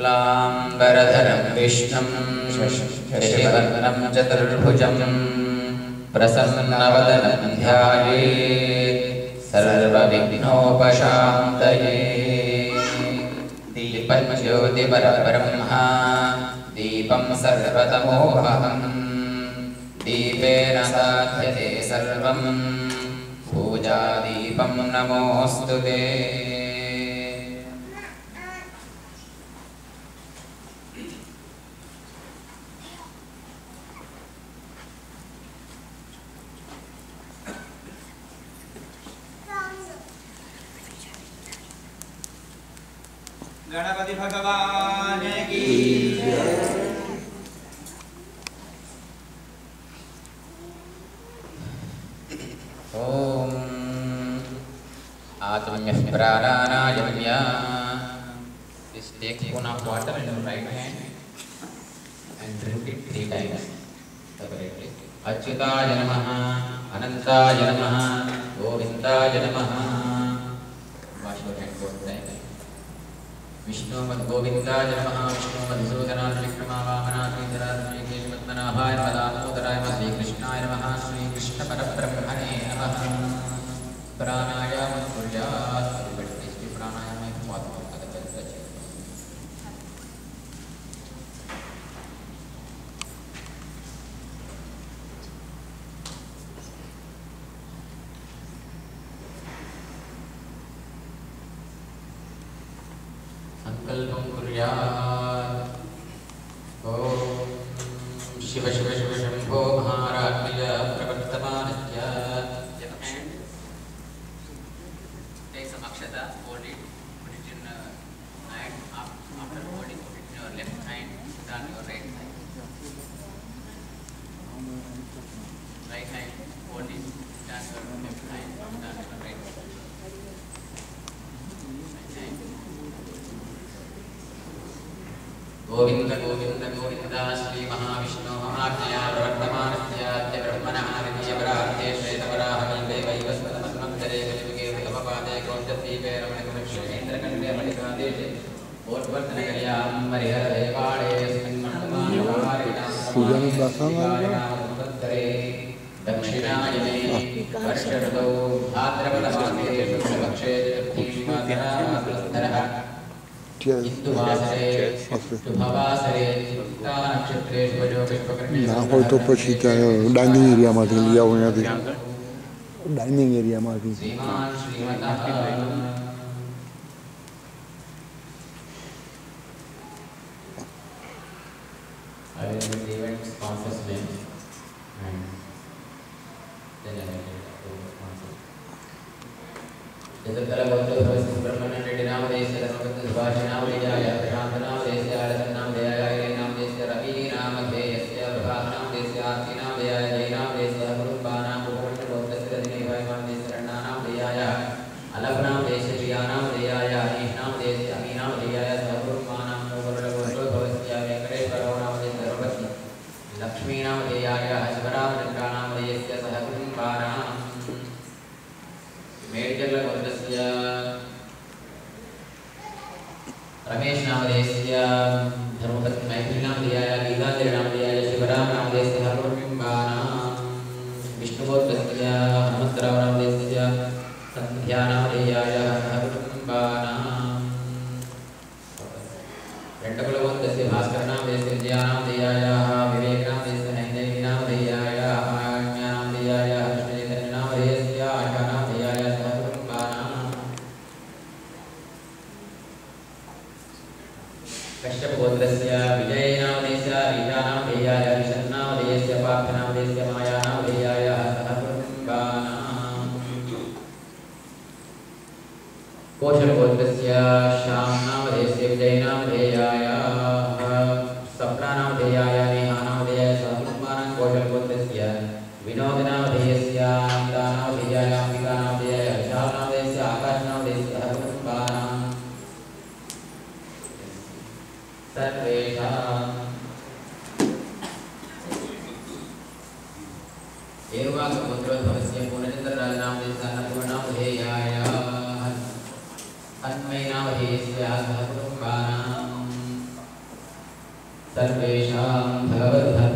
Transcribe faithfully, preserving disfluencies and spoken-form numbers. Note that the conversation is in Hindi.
शुक्लांबरधरं विष्णुं शशिवर्णं चतुर्भुजं प्रसन्नवदनं ध्यायेत् सर्वविघ्नोपशान्तये। दीपं ज्योतिपरब्रह्मा दीपं सर्वतमोहं दीपेन साध्यते सर्वं पूजादीपं नमोऽस्तु ते। गणपति भगवान की ओम आत्मन्यः प्राणानायम्य। Just take spoon of water in your right hand and drink it three times separately. Achyutaय नमः, अनंताय नमः, गोविंदाय नमः। Wash your hand both times. Vishnu मद गोविंदाय नमः, विष्णु मधुसूदनाय विक्रमाय वामनाय केशवदनाय मदामोदराय श्री कृष्णाय नमः, श्री कृष्ण परब्रह्मणे नमः। प्राणायाम कुर्यात्। everybody please do प्राणायाम एक बहुत बहुत करते हैं। संकल्पं कुर्यात्। Om Shiv Shiv Shiv Shambho महाराज्ञय प्रवर्तमानस्य। Take some akshata, hold it, put it in uh, hand. After holding, put it in your left hand, put on your right side. Right hand, hold it, put on your left hand, put on your right side. Govind Govind Govind Shri Mahavishnu महाज्ञया प्रवर्तमानस्य ब्रह्मणः नित्यपरार्थे श्वेतवराहकल्पे वैवस्वतमन्वन्तरे कलियुगे प्रथमपादे कौण्डद्वीपे रमणीयक्षेत्रखण्डे मणिकादेशे ओट्वर्धनगर्यां हरिहरदेवालये स्मिन्मण्डमानवारिणां दक्षिणायने वर्षऋतौ भाद्रपदमासे शुक्लपक्षे चतुर्थीवासरः ના હોય તો પછી ત્યાં ડાઇનિંગ એરિયામાંથી લઈ આવો અહીંયાથી ડાઇનિંગ એરિયામાંથી. सर्वेषां भगवद्भक्तानां